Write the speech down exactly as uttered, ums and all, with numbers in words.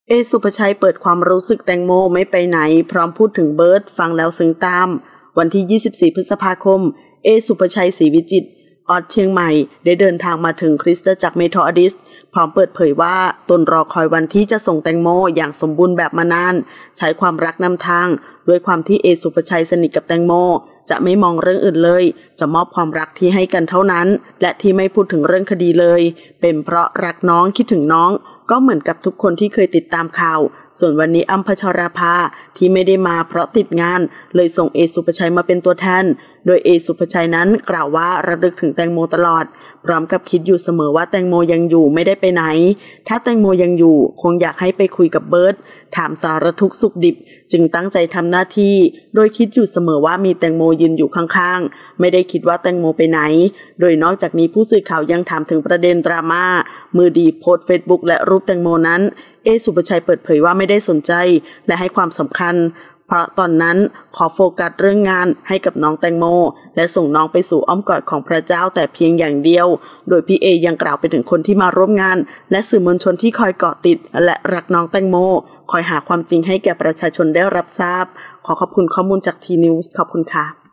เอสุภชัยเปิดความรู้สึกแตงโมไม่ไปไหนพร้อมพูดถึงเบิร์ดฟังแล้วซึ้งตามวันที่ยี่สิบสี่พฤษภาคมเอสุภชัยศรีวิจิตรออดเชียงใหม่ได้เดินทางมาถึงคริสตจักรเมทอดิสต์พร้อมเปิดเผยว่าตนรอคอยวันที่จะส่งแตงโมอย่างสมบูรณ์แบบมานานใช้ความรักนำทางด้วยความที่เอสุภชัยสนิทกับแตงโมจะไม่มองเรื่องอื่นเลยจะมอบความรักที่ให้กันเท่านั้นและที่ไม่พูดถึงเรื่องคดีเลยเป็นเพราะรักน้องคิดถึงน้องก็เหมือนกับทุกคนที่เคยติดตามข่าวส่วนวันนี้อัมพชราภาที่ไม่ได้มาเพราะติดงานเลยส่งเอสุภชัยมาเป็นตัวแทนโดยเอสุภชัยนั้นกล่าวว่าระลึกถึงแตงโมตลอดพร้อมกับคิดอยู่เสมอว่าแตงโมยังอยู่ไม่ได้ไปไหนถ้าแตงโมยังอยู่คงอยากให้ไปคุยกับเบิร์ดถามสารทุกข์สุขดิบจึงตั้งใจทำหน้าที่โดยคิดอยู่เสมอว่ามีแตงโมยืนอยู่ข้างๆไม่ได้คิดว่าแตงโมไปไหนโดยนอกจากนี้ผู้สื่อข่าวยังถามถึงประเด็นดราม่ามือดีโพสต์เฟซบุ๊กและรูปแตงโมนั้นเอสุภชัยเปิดเผยว่าไม่ได้สนใจและให้ความสำคัญเพราะตอนนั้นขอโฟกัสเรื่องงานให้กับน้องแตงโมและส่งน้องไปสู่อ้อมกอดของพระเจ้าแต่เพียงอย่างเดียวโดยพี่เอยังกล่าวไปถึงคนที่มาร่วมงานและสื่อมวลชนที่คอยเกาะติดและรักน้องแตงโมคอยหาความจริงให้แก่ประชาชนได้รับทราบขอขอบคุณข้อมูลจากทีนิวส์ขอบคุณค่ะ